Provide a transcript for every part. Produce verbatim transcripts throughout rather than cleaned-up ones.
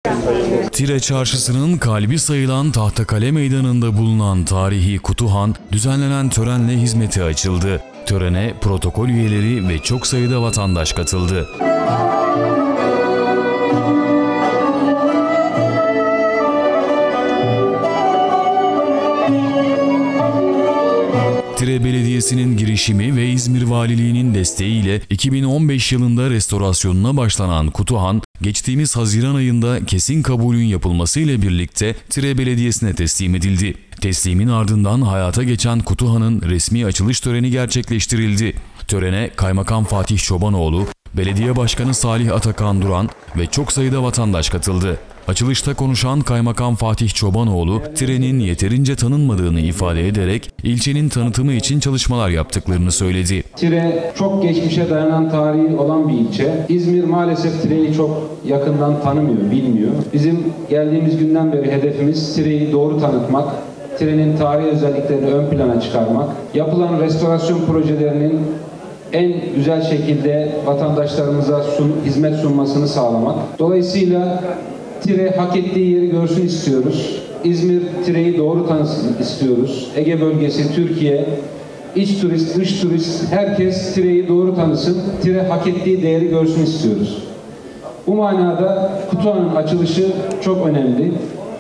Tire Çarşısı'nın kalbi sayılan Tahtakale Meydanı'nda bulunan tarihi Kutuhan, düzenlenen törenle hizmete açıldı. Törene protokol üyeleri ve çok sayıda vatandaş katıldı. Tire Belediyesi'nin girişimi ve İzmir Valiliği'nin desteğiyle iki bin on beş yılında restorasyonuna başlanan Kutuhan, geçtiğimiz Haziran ayında kesin kabulün yapılmasıyla birlikte Tire Belediyesi'ne teslim edildi. Teslimin ardından hayata geçen Kutuhan'ın resmi açılış töreni gerçekleştirildi. Törene Kaymakam Fatih Çobanoğlu, Belediye Başkanı Salih Atakan Duran ve çok sayıda vatandaş katıldı. Açılışta konuşan Kaymakam Fatih Çobanoğlu, Tire'nin yeterince tanınmadığını ifade ederek ilçenin tanıtımı için çalışmalar yaptıklarını söyledi. Tire çok geçmişe dayanan tarihi olan bir ilçe. İzmir maalesef Tire'yi çok yakından tanımıyor, bilmiyor. Bizim geldiğimiz günden beri hedefimiz Tire'yi doğru tanıtmak, Tire'nin tarihi özelliklerini ön plana çıkarmak, yapılan restorasyon projelerinin en güzel şekilde vatandaşlarımıza sun, hizmet sunmasını sağlamak. Dolayısıyla Tire hak ettiği yeri görsün istiyoruz. İzmir Tire'yi doğru tanısın istiyoruz. Ege bölgesi, Türkiye, iç turist, dış turist, herkes Tire'yi doğru tanısın. Tire hak ettiği değeri görsün istiyoruz. Bu manada Kutuhan'ın açılışı çok önemli.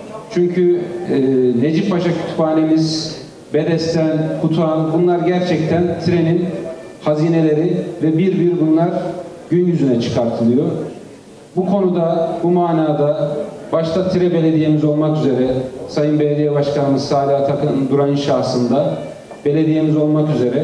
Çünkü e, Necip Paşa Kütüphanemiz, Bedesten, Kutuhan, bunlar gerçekten Tire'nin hazineleri ve bir bir bunlar gün yüzüne çıkartılıyor. Bu konuda, bu manada başta Tire Belediyemiz olmak üzere Sayın Belediye Başkanımız Salih Atakan Duran şahsında belediyemiz olmak üzere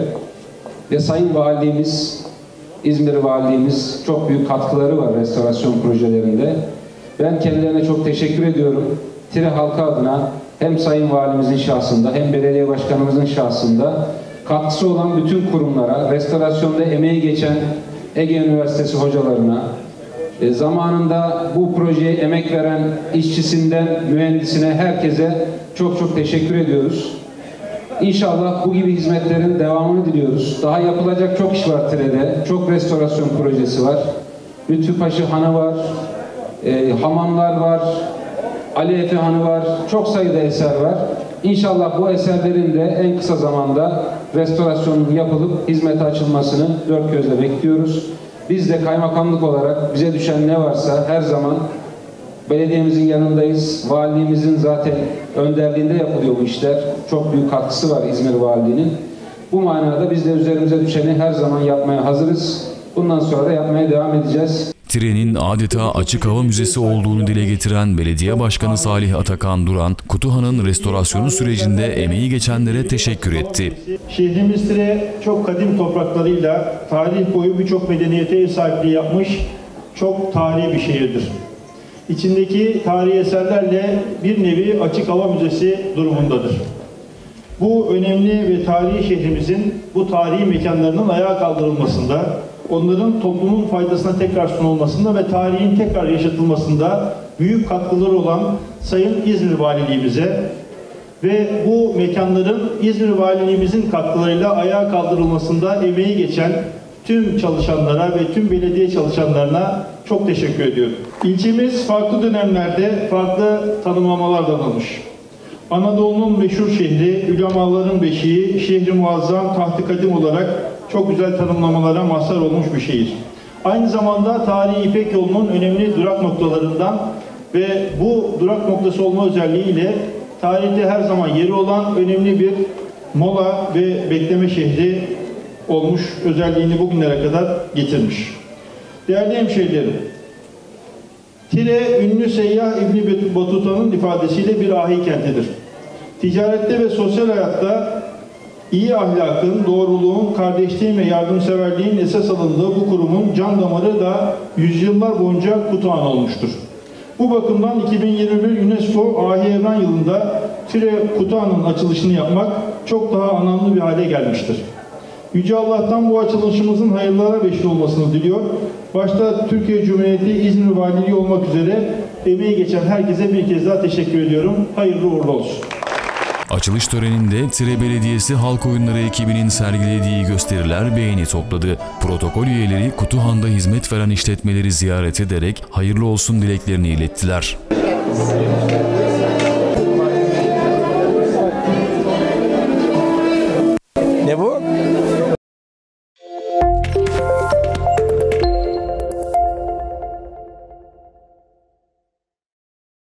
ve Sayın Valiliğimiz, İzmir Valiliğimiz çok büyük katkıları var restorasyon projelerinde. Ben kendilerine çok teşekkür ediyorum. Tire halkı adına hem Sayın Valimizin şahsında hem Belediye Başkanımızın şahsında katkısı olan bütün kurumlara, restorasyonda emeği geçen Ege Üniversitesi hocalarına, E, zamanında bu projeye emek veren işçisinden mühendisine, herkese çok çok teşekkür ediyoruz. İnşallah bu gibi hizmetlerin devamını diliyoruz. Daha yapılacak çok iş var Tire'de. Çok restorasyon projesi var. Lütfüpaşı Hanı var, e, hamamlar var, Ali Efe Hanı var. Çok sayıda eser var. İnşallah bu eserlerin de en kısa zamanda restorasyonun yapılıp hizmete açılmasını dört gözle bekliyoruz. Biz de kaymakamlık olarak bize düşen ne varsa her zaman belediyemizin yanındayız. Valiliğimizin zaten önderliğinde yapılıyor bu işler. Çok büyük katkısı var İzmir Valiliği'nin. Bu manada biz de üzerimize düşeni her zaman yapmaya hazırız. Bundan sonra da yapmaya devam edeceğiz. Tire'nin adeta açık hava müzesi olduğunu dile getiren Belediye Başkanı Salih Atakan Duran, Kutuhan'ın restorasyonu sürecinde emeği geçenlere teşekkür etti. Şehrimiz Tire çok kadim topraklarıyla tarih boyu birçok medeniyete ev sahipliği yapmış çok tarihi bir şehirdir. İçindeki tarihi eserlerle bir nevi açık hava müzesi durumundadır. Bu önemli ve tarihi şehrimizin bu tarihi mekanlarının ayağa kaldırılmasında, onların toplumun faydasına tekrar sunulmasında ve tarihin tekrar yaşatılmasında büyük katkıları olan Sayın İzmir Valiliğimize ve bu mekanların İzmir Valiliğimizin katkılarıyla ayağa kaldırılmasında emeği geçen tüm çalışanlara ve tüm belediye çalışanlarına çok teşekkür ediyorum. İlçemiz farklı dönemlerde farklı tanımlamalardan almış. Anadolu'nun meşhur şehri, ulemaların beşiği, şehri muazzam, tahtı kadim olarak çok güzel tanımlamalara mazhar olmuş bir şehir. Aynı zamanda tarihi İpek yolunun önemli durak noktalarından ve bu durak noktası olma özelliğiyle tarihte her zaman yeri olan önemli bir mola ve bekleme şehri olmuş, özelliğini bugünlere kadar getirmiş. Değerli hemşehrilerim, Tire, ünlü seyyah İbn Batuta'nın ifadesiyle bir ahi kentidir. Ticarette ve sosyal hayatta iyi ahlakın, doğruluğun, kardeşliğin ve yardımseverliğin esas alındığı bu kurumun can damarı da yüzyıllar boyunca Kutuhan olmuştur. Bu bakımdan iki bin yirmi bir UNESCO Ahi Evren yılında Tire Kutuhan'ın açılışını yapmak çok daha anlamlı bir hale gelmiştir. Yüce Allah'tan bu açılışımızın hayırlara vesile olmasını diliyor. Başta Türkiye Cumhuriyeti İzmir Valiliği olmak üzere emeği geçen herkese bir kez daha teşekkür ediyorum. Hayırlı uğurlu olsun. Açılış töreninde Tire Belediyesi Halk Oyunları ekibinin sergilediği gösteriler beğeni topladı. Protokol üyeleri Kutuhan'da hizmet veren işletmeleri ziyaret ederek hayırlı olsun dileklerini ilettiler.